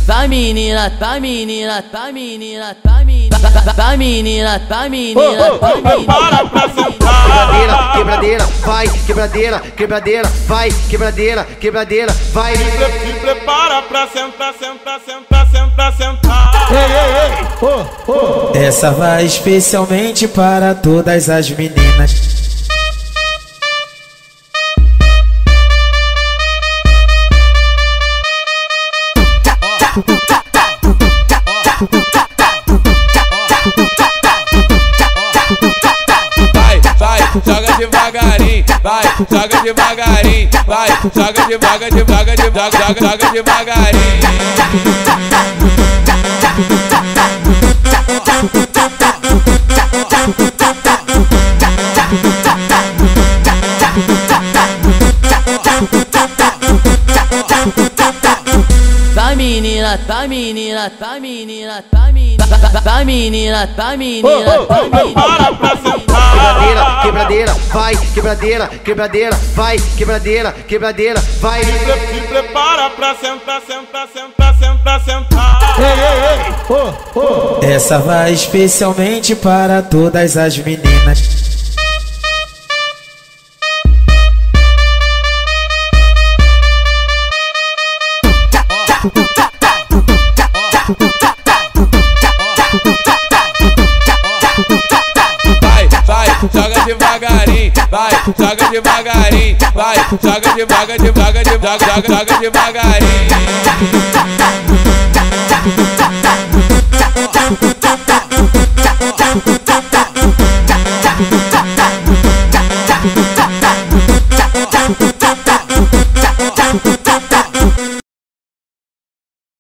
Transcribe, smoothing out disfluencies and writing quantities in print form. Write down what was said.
Tá menina, tá menina, tá menina, tá menina, tá menina, tá menina, tá menina. Para pra sentar. Quebradeira, quebradeira, vai, quebradeira, quebradeira, vai, quebradeira, quebradeira, vai. Se prepara pra sentar, sentar, sentar, sentar, sentar. Essa vai especialmente para todas as meninas. Vai, joga devagarinho, vai, joga devagarinho, vai, joga devagarinho, joga devagarinho. Tá menina, tá menina, tá menina, tá menina, tá menina, tá menina, tá menina. Para pra sentar. Quebradeira, quebradeira, vai, quebradeira, quebradeira, vai, quebradeira, quebradeira, vai. Se prepara pra sentar, sentar, sentar, sentar, sentar. Essa vai especialmente para todas as meninas. Vai, joga devagarinho, vai, joga devagarinho, vai, joga devagarinho, joga devagarinho.